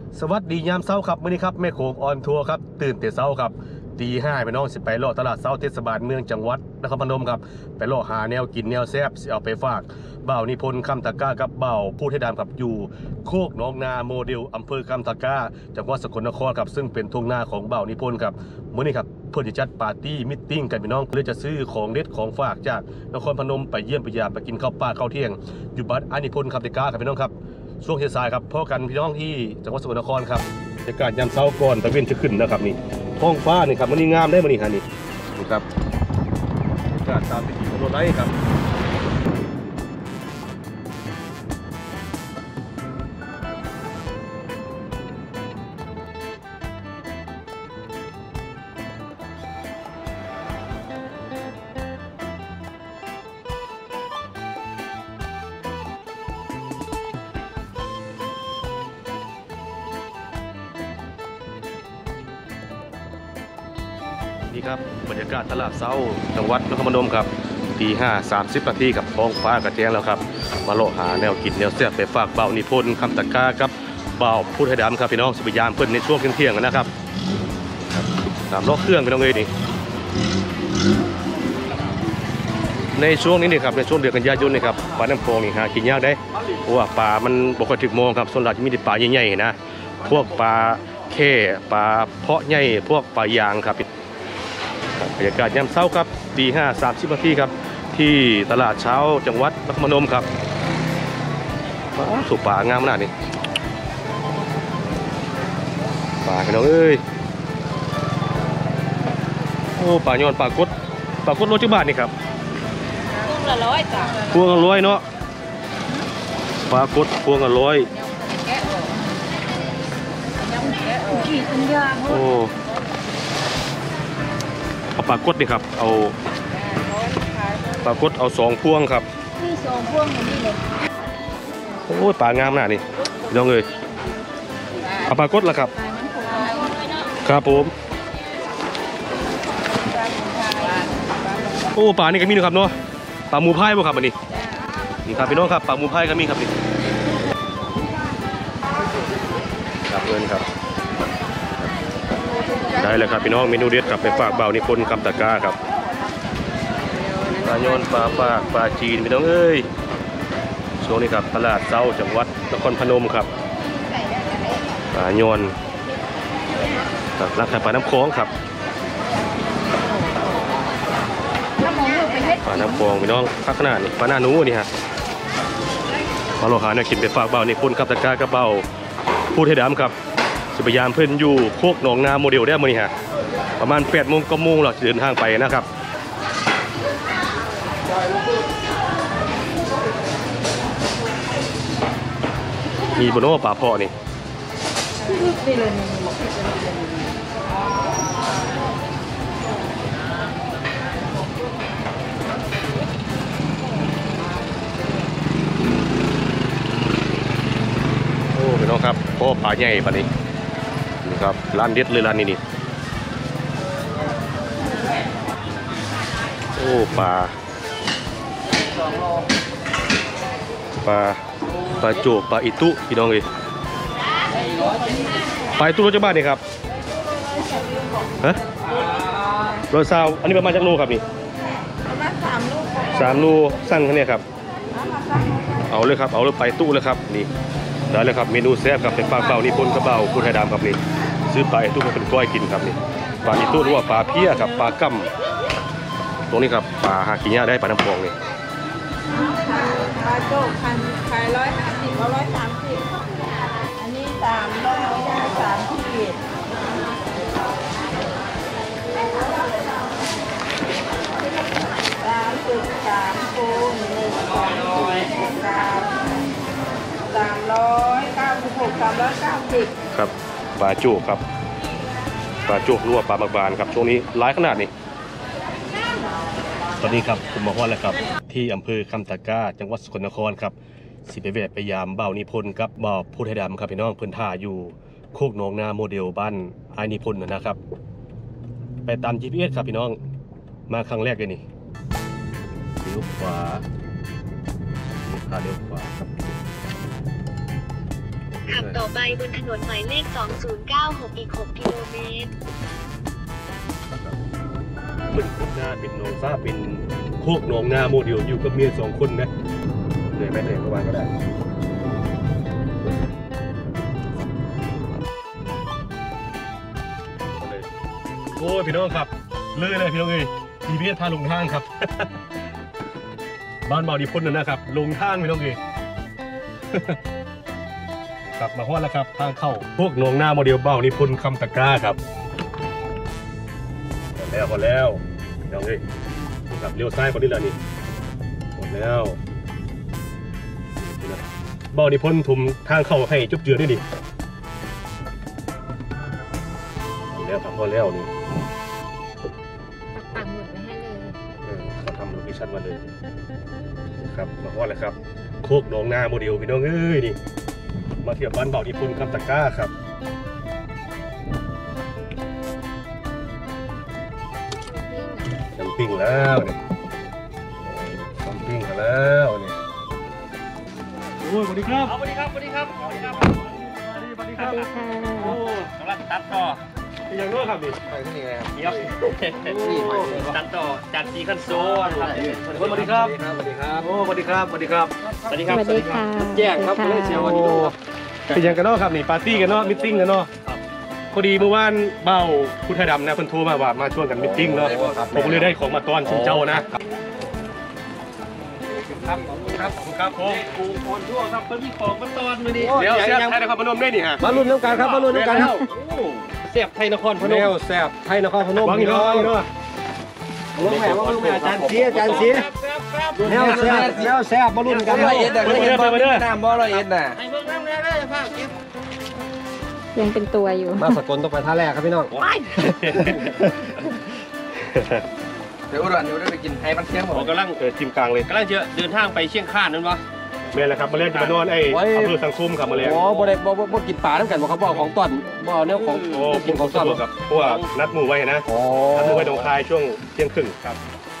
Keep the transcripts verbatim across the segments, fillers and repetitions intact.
สวัสดียามเช้าครับมื้อนี้ครับแม่โขงออนทัวร์ครับตื่นแต่เช้าครับตีห้าไปน้องสิไปเลาะตลาดเช้าเทศบาลเมืองจังหวัดนครพนมครับไปเลาะหาแนวกินแนวแซ่บสิเอาไปฝากบ่าวนิพนธ์คำตะก้ากับบ่าวผู้ให้ดามครับอยู่โคกหนองนาโมเดลอำเภอคำตะก้าจังหวัดสกลนครครับซึ่งเป็นทุ่งนาของบ่าวนิพนธ์ครับมื้อนี้ครับเพื่อจะจัดปาร์ตี้มิทติ้งกันพี่น้องเพื่อจะซื้อของเด็ดของฝากจากนครพนมไปเยี่ยมไปยามไปกินข้าวปลาข้าวเที่ยงอยู่บ้านอานิพนธ์คำตะก้าครับพี่น้องครับช่วงเช้าสายครับพ่อกันพี่น้องที่จังหวัดสกลนครครับบรรยากาศยามเช้าก่อนตะเวนจะขึ้นนะครับนี่ท้องฟ้านี่ครับมันนี่งามได้มันนี่ฮะนี่นี่ครับบรรยากาศตามที่ขี่รถไล่ครับนี่ครับบรรยากาศตลาดเช้าจังหวัดนครพนมครับตีห้าสามสิบนาทีกับท้องฟ้ากระแจ้งแล้วครับมาเลาะหาแนวกินแนวแซ่บไปฝากบ่าวนิพนธ์คำตะก้าครับบ่าวพูดให้ดำครับพี่น้องสุบยามเพิ่นในช่วงเที่ยงๆกันนะครับตามเลาะเครื่องพี่น้องเลยนี่ในช่วงนี้นี่ครับในช่วงเดือนกันยายนนี่ครับปลาน้ำโขงนี่หากินยากได้เพราะว่าปลามันบ่ค่อยถึงโมงครับส่วนใหญ่จะมีแต่ปลาใหญ่ๆนะพวกปลาแค่ปลาเพาะใหญ่พวกปลายางครับบรรยากาศยามเช้าครับตีห้าสามสิบนาทีครับที่ตลาดเช้าจังหวัดนครพนมครับสุกป่างามขนาดนี้ป่าพี่น้องเอ้ยโอ้ป่าย้อนป่ากดป่ากดรถจักรบาทนี่ครับพวงละร้อยจ้ะพวงละร้อยเนาะป่ากดพวงละร้อยโอ้เอาปลากดนี่ครับเอาปลากดเอาสองพวงครับนี่สองพวงอย่างนี้เลยโอ้ยปลางามหน้านี่น้องเอ้ยเอาปลากดละครับครับผมโอ้ปลานี่ก็มีนะครับเนาะปลาหมูพายบ่ครับอันนี้นี่ครับพี่น้องครับปลาหมูพายก็มีครับนี่ครับเงินครับได้เลยครับพี่น้องเมนูเด็ดครับไปฝากบ่าวนิพนธ์คำตะก้าครับปลาโยนปลาปากปลาจีนพี่น้องเอ้ยช่วงนี้ครับตลาดเช้าจังหวัดนครพนมครับปลาโยนราคาปลาน้ำโขงครับปลาน้ำโขงพี่น้องพักขนาดนี้ปลาหน้าหนูนี่ฮะมาโลหะเนี่ยกินไปฝากบ่าวนิพนธ์คำตะก้ากับบ่าวพูดให้ดำครับจะพยายามเพิ่นอยู่โคกหนองนาโมเดลได้มื้อนี้ฮะประมาณแปดโมงก็โมงเราจะเดินทางไปนะครับมีบนโน้ป่าพอนี่โอ้พี่น้องครับโอ้ป่าใหญ่ป่านี้นี่ครับร้านเด็ดเลยร้านนี้นี่โอ้ปลาปลาปลาโจกปลาอิตุพี่น้องเลยปลาอิตุรสจักรบ้านนี่ครับฮะรสซาวอันนี้ประมาณจักรโลครับนี่ประมาณสามโลสามโลสั่งแค่นี้ครับเอาเลยครับเอาเลยปลาอิตุเลยครับนี่ได้เลยครับเมนูแซ่บครับเป็นปลาเป่านี่ปนกระเป๋าคุณไทยดำครับนี่ซื้อปลาอิตุมาเป็นก้อยกินครับนี่ปลาอิตุหรือว่าปลาเพี้ยครับปลากั้มตรงนี้ครับปลาหากินยากได้ปลาน้ำโขงนี่ปลาโจกพันขายร้อยห้าสิบร้อยสามสิบอันนี้สามร้อยสามสิบสามสิบสามคูณหนึ่งสองสามสามร้อยเก้าสิบหกสามร้อยเก้าสิบครับปลาโจกครับปลาโจกรั่วปลาบางบานครับช่วงนี้ร้ายขนาดนี้ตอนนี้ครับผมบอกว่าแล้วครับที่อำเภอคำตะก้าจังหวัดสกลนครครับสิไปแวะไปยามบ่าวนิพนธ์กับบ่าวพูดให้ดำครับพี่น้องเพิ่นท่าอยู่โคกหนองนาโมเดลบ้านไอ้นิพนธ์นะครับไปตาม จี พี เอส ครับพี่น้องมาครั้งแรกเลยนี่เลี้ยวขวาพาเลี้ยวขวาครับโอเคขับต่อไปบนถนนหมายเลขสองศูนย์เก้าหกอีกหกกิโลเมตรมันคุดหน้าเป็นหนองฟ้าเป็นโคกหนองนาโมเดลอยู่กับเมียสองคนนะเหนื่อยไหมเหนื่อยก็ว่าก็ได้โอ้ยพี่น้องครับเลยเลยพี่น้องเอ้ยทีพีเอสพาลงทางครับ บ้านเบาดีพ้นนั่นนะครับลงทางพี่น้องเอ้ย กลับมาฮอดแล้วครับทางเข้าพวกหนองนาโมเดลเบานิพนธ์คำตะกร้าครับหมดแล้วหมดแล้วพี่น้องเอ้ยกลับเลี้ยวซ้ายพอดีแล้วนี่หมดแล้วเบานิพนธ์ทุ่มทางเข้าให้จุบเจือด้วยดิหมดแล้วครับหมดแล้วนี่ปักหมุดไว้ให้เลยเขาทำโลเคชั่นมาเลยครับมาฮอดแล้วครับโคกหนองนาโมเดลพี่น้องเอ้ยนี่มาเที่ยวบ้านเบานิพนธ์คำตะกร้าครับแคมปิ้งแล้วเนี่ยแคมปิ้งกันแล้วเนี่ยโอ้ยสวัสดีครับสวัสดีครับสวัสดีครับสวัสดีครับสวัสดีครับสวัสดีค่ะโอ้กำลังตัดต่ออย่างนู้นครับนี่ไปที่นี่ไงครับตัดต่อจัดซีคันโซ่ครับสวัสดีครับสวัสดีครับโอ้สวัสดีครับสวัสดีครับสวัสดีครับสวัสดีค่ะแจ้งครับเลยเชียววันนี้ครับเป็นยังกันเนาะครับนี่ปาร์ตี้กันเนาะมิทติ้งกันเนาะพอดีเมื่อวานเบ้าพุทธดำนะเพิ่นโทรมาว่ามาชวนกันมิทติ้งเนาะผมเลยได้ของมาต้อนชินเจ้านะครับครับขอบคุณครับผมปูพรทั่วครับเพิ่นมีของมาต้อนมื้อนี้เดี๋ยวเสียบไทยนครพนมได้นี่ฮะมาลุ้นน้ำกันครับมาลุ้นน้ำกันครับเสียบไทยนครพนมเสียบไทยนครพนมวางอีกเนาะเนาะลงแม่ลงแม่อาจารย์เสียอาจารย์เสียแนวแซ่บแนวแซ่บมาลุ้นกันร้อยเอ็ดน่ะเอ็ดบ่น้ำบ่ร้อยเอ็ดน่ะให้เบิ่งน้ำแน่เด้อฟ้าเก็บยังเป็นตัวอยู่มาสกลต้องไปท่าแรกครับพี่น้องเดี๋ยวอุดรเดี๋ยวได้ไปกินไทยมันเชียงหมดกำลังเออจิมกลางเลยกำลังจะเดินทางไปเชียงคานนั่นวะเมื่อไรครับมาเล่นจะมานอนไอ้อำเภอสังคมครับมาเล่นอ๋อบ่ได้บ่บ่กินปลาทั้งกันบ่เขาบอกของต้นบ่เนื้อของโอ้กินของต้นครับเพราะว่านัดหมู่ไว้นะนัดหมู่ไว้ตรงคายช่วงเที่ยงครึ่งครับ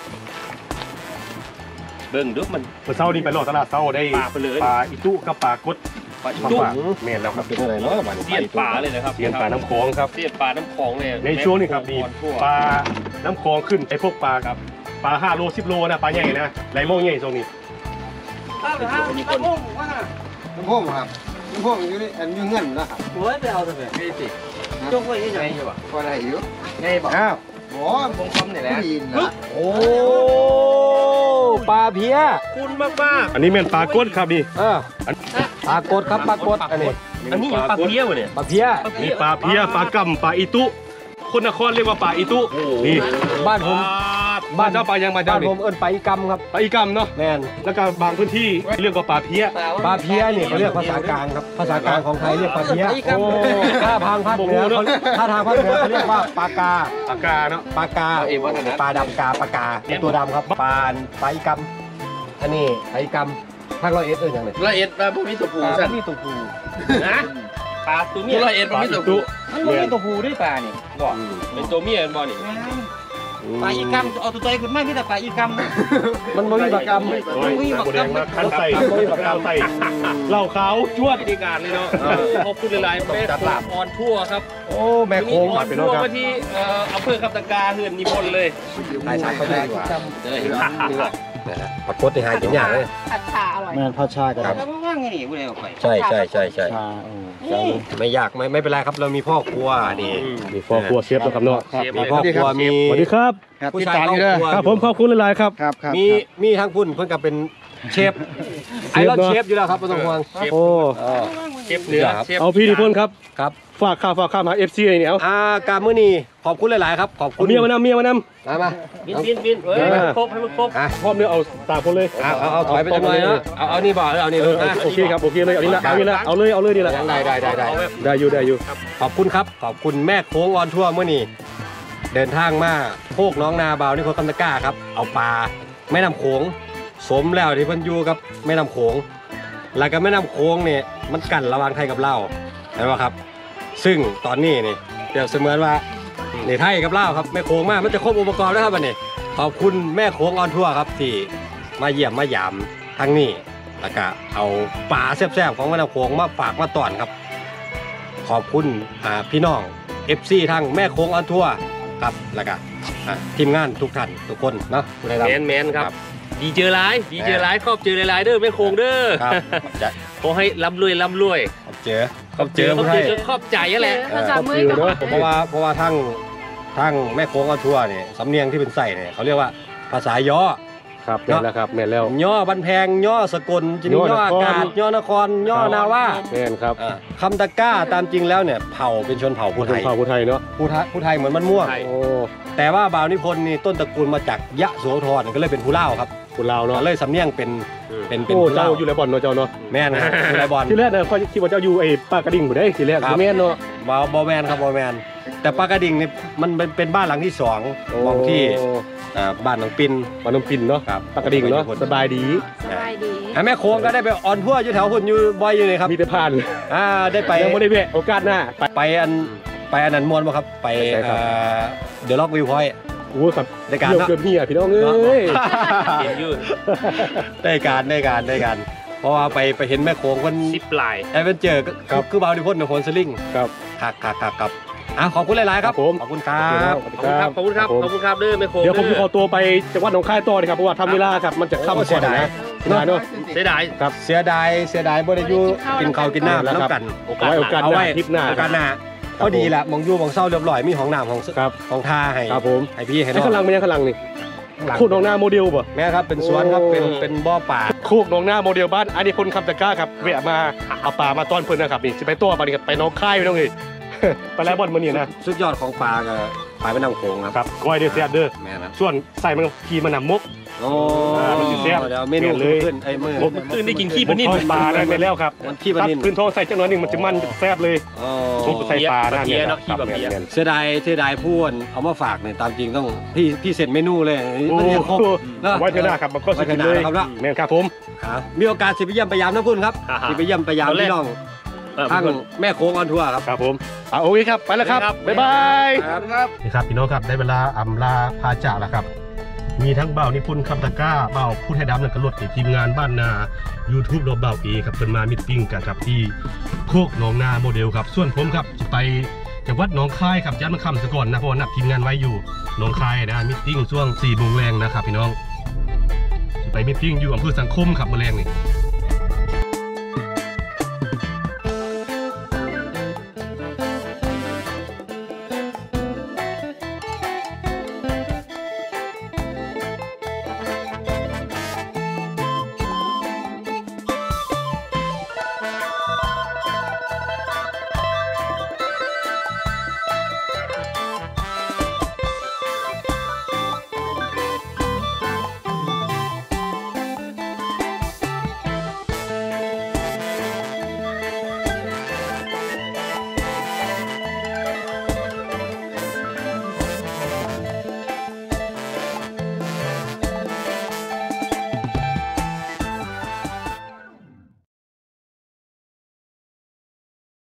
เบิ่งดูมันเมื่อเช้านี้ไปรอตลาดเช้าได้ปลาไปเลยปลาอิตุกับปลากดปลาอิตุเมนแล้วครับเป็นอะไรเนาะเสียนปลาเลยนะครับเสียนปลาน้ำคลองครับเสียนปลาน้ำคลองเลยในช่วงนี้ครับดีปลาน้ำคลองขึ้นไอ้พวกปลาครับปลาห้าโลสิบโลนะปลาใหญ่นะไหลโม่งใหญ่ตรงนี้น้ำโม่งว่าน้ำโม่งครับน้ำโม่งอยู่นี่อันมีเงินนะครับโอ้ยไปเอาทำไมไม่สิจกไว้ยังไงอยู่อ่ะก็ได้อยู่ไงบอกอ้าวบ่มงคำนี่แหละโอ้ปลาเพี้ยคุณมากมากอันนี้เป็นปลากดครับนี่เออปลากดครับปลากดอันนี้อันนี้ปลาเพี้ยวเนี่ยปลาเพี้ยนี่ปลาเพี้ยปลากำปลาอิตุคนนครเรียกว่าปลาอิตุนี่บ้านผมบ้านเจ้าปลายังมาเจ้าผมเอิ้นปลาอีกำครับปลาอีกำเนาะแม่นแล้วก็บางพื้นที่เรียกว่าปลาเพี้ยปลาเพี้ยนี่เขาเรียกภาษากลางครับภาษากลางของไทยเรียกปลาเพี้ยถ้าทางภาคเหนือถ้าทางภาคเหนือเขาเรียกว่าปลากาปลากาเนาะปลากาปลาดำกาปลากาตัวดำครับปลาปลาอีกำอันนี้ปลาอีกำภาคร้อยเอ็ดเอิ้นอย่างไรร้อยเอ็ดปลาพวกนี้ตัวผู้ปลาพวกนี้ตัวผู้นะปลาตัวเมียร้อยเอ็ดปลานี้ตัวผู้มันไม่ตัวผู้ด้วยปลานี่บ่เป็นตัวเมียเป็นบ่นี่ปลาอีกำเอาตัวใจคุณมากที่แต่ปลาอีกำมันไม่มีปลากำมันไม่มีปลากำมาคันใส่ไม่มีปลากำใส่เหล่าขาวจวดดีการเลยเนาะขอบคุณหลายๆแม่โคงออนทั่วครับโอ้แม่โคงออนทั่วมาที่อำเภอคำตะกาเฮือนนิพนธ์เลยนายชักไปได้ดีกว่าจะได้เห็นปลากดในหากินยากเลยผัดชาอร่อยแม่ผัดชากันครับว่างไงนี่พูดอะไรออกไปใช่ใช่ใช่ใช่ไม่ยากไม่ไม่เป็นไรครับเรามีพ่อครัวนี่มีพ่อครัวเชฟแล้วครับเนาะมีพ่อครัวมีสวัสดีครับผู้ชายครอบครัวครับผมขอบคุณหลายๆครับมีมีทั้งคุณเพื่อนกับเป็นเชฟไอรอนเชฟอยู่แล้วครับไม่ต้องห่วงโอ้เชฟเนื้อเอาพี่นิพนธ์ครับครับฝากข่าวฝากข่าวมาเอฟซีอะไรเนี่ยอ่าการมื้อนี้ขอบคุณหลายๆครับขอบคุณเมียมานำเมียมานำมามาบินบินบินเฮ้ยครบให้มันครบพร้อมเนี่ยเอาตาคนเลยเอาเอาถอยไปจังเลยนะเอาเอานี่บ่เอานี่โอเคครับโอเคเลยเอานี่ละเอานี่ละเอาเลยเอาเลยดีละได้ได้ได้ได้ได้อยู่ได้อยู่ขอบคุณครับขอบคุณแม่โค้งออนทัวร์มื้อนี้เดินทางมาโคกน้องนาบาวนี่คนคำตะก้าครับเอาปลาแม่น้ำโขงสมแล้วที่เพิ่นอยู่กับแม่น้ำโขงแล้วก็แม่น้ำโขงเนี่ยมันกั้นระหว่างไทยกับลาวเห็นไหมครับซึ่งตอนนี้นี่เปรียบเสมือนว่าในไทยกับลาวครับแม่โขงมากมันจะครบองค์ประกอบแล้วครับวันนี้ขอบคุณแม่โขงออนทัวร์ครับที่มาเยี่ยมมายามทั้งนี้แล้วก็เอาปลาแซ่บๆของแม่น้ำโขงมาฝากมาต้อนครับขอบคุณอ่าพี่น้อง เอฟ ซี ทั้งแม่โค้งออนทัวร์ครับแล้วก็อ่าทีมงานทุกท่านทุกคนเนาะแมนแมนครับดีเจอหลายดีเจอหลายครอบเจอหลายๆเด้อแม่โคงเด้อครับจะขอให้ร่ำรวยร่ำรวยขอบเจอขอบเจอครอบผู้เจให้อครอบใจนั่นแหละภาษามือกับเพราะว่าเพราะว่าทั้งทั้งแม่โค้งออนทัวร์เนี่ยสำเนียงที่เป็นใส่เนี่ยเขาเรียกว่าภาษาย่อครับแม่นแล้วครับแม่นแล้วย่อบันแพงย่อสกลจะมีย่ย่ออนครอากาศย่อนครย่อนาว่าแม่นครับอ่าคำตะกร้าตามจริงแล้วเนี่ยเผ่าเป็นชนเผ่าผู้ผู้ไทไทยยเผ่าผู้ไทยเนาะผู้ไทยผู้ไทยเหมือนมันม่วงใช่โอ้แต่ว่าบ่าวนิพนธ์นี่ต้นตระกูลมาจากยะโสธรก็เลยเป็นผู้เล่าวครับคนลาวเนาะก็เลยสำเนียงเป็นเป็นเป็นโอ้ผู้เจ้าเล่าวอยู่ไรบ่อนเนาะเจ้าเนาะแม่นนะอยู่ไรบอลที่แรกเนี่ยค่อยคิดว่าเจ้าอยู่ไอ้ปากกระดิ่งผู้ใดทีแรกครับบ่แม่นเนาะบอบอแมนครับบอแมนแต่ปากกระดิ่งนี่มันเป็นเป็นบ้านหลังที่สองมองที่อ่าบ้านหนองปินบ้านน้ำปินเนาะครับปากกระดิ่งเนาะสบายดีสบายดีอ่ะแม่โค้งก็ได้ไปออนทัวร์อยู่แถวหุ่นอยู่บ่อยอยู่เลยครับมีแต่ผ่านอ่าได้ไปยังไม่ได้แวะโอกาสหน้าไปไปอันไปอันนั้นมวนบ่ครับไปไปไหนครับเดอะล็อกวิวพอยต์โอ้ครับในการเกือบเนาะเกือบเฮียพี่น้องเอ้ยเห็นยืนได้การได้การได้การเพราะว่าไปไปเห็นแม่โค้งคนสิบลายแอดเวนเจอร์ก็คือคือบ่าวนิพนธ์ในโพนสลิงครับครับครับครับครับอ่ะขอบคุณหลายๆครับครับผมขอบคุณครับขอบคุณครับขอบคุณครับขอบคุณครับเด้อแม่โคงเดี๋ยวผมเด้จะอขอตัวไปจังหวัดหนองคายต่อเลยครับเพราะว่าทำเวลาครับมันจะเข้ามาก่อนนะเสียดายเนาะเสียดายครับเสียดายเสียดายบ่ได้อยู่กินข้าวกินน้ำแล้วครับน้ำกันโอกาเอาสไว้โอกาสเอาหไว้น้าทริปหน้าโอกาสหน้าครับพอดีแหละมองอยู่มองเศร้าเรียบร้อยมีห้องน้ำของครับของท่าให้ครับผมให้พี่ให้น้ไอ้องข้างหลังเป็นยังข้างหลังนี่หลังโคกหนองนาโมเดลป่ะแม่ครับเป็นสวนครับโอ้เป็นเป็นบ่อป่าโคกหนองนาโมเดลบ้านอันนี้คนคำตะกร้าครับแวะมาเอาปลามาต้อนเพิ่นนะครับนี่สิไปตัวปลานี่ครับไปหน้องคายไปน้องเอ้ย ไปแล้วบอลมื้อนี้นะสุดยอดของปลาก็ปลาเป็นน้ำโขงครับครับก้อยเด้อแซ่บเด้อแม่ครับส่วนใส่มันขี่มันนำมกโอ้อ่ามันสิแซ่บเดี๋ยวเมนูเปลี่ยนเลยขึ้นไอ้มือมกตื่นได้กินขี้ปลานิ่มมกปลาได้ไปแล้วครับมันขี้ปลานิ่มตัดพื้นท้องใส่จังหน่อยหนึงมันจะมันแซ่บเลยโอ้มกใส่ปลาหน้าเนี่ยเนาะครับขี้แบบเบียร์แม่นเสียดายเสียดายพูนเอามาฝากเนี่ยตามจริงต้องพี่พี่เสร็จเมนูเลยๆโอ้มันยังครบโหเนอะไว้เท่าหน้าครับมันก็สิกินเลยไว้เท่าหน้าครับเนอะแม่นครับผมครับมีโอกาสสิไปเยี่ยมไปยามนะคุณครับอ่าฮะสิไปเยี่ยมไปยามตอนแรกพี่น้องเออทั้งแม่โค้งออนทัวร์ครับครับผมอ่ะโอเคครับไปแล้วครับครับบ๊ายบายครับนี่ครับพี่น้องครับได้เวลาอำลาพาจากแล้วครับ มีทั้งเบ่าวนิพนธ์คำตะกร้าเบ่าวพูดให้ดำนั่นกระลดในทีมงานบ้านนา YouTube รบเบ่าวเอครับเพิ่นมามิตติ้งกันครับที่โคกหนองนาโมเดลครับส่วนผมครับจะไปจังหวัดหนองคายครับยันมาคำซะก่อนนะเพราะว่านัดทีมงานไว้อยู่หนองคายนะมิตติ้งช่วงสี่โมงแรงนะครับพี่น้องจะไปมิตติ้งอยู่อำเภอสังคมครับเมื่อแรงนี่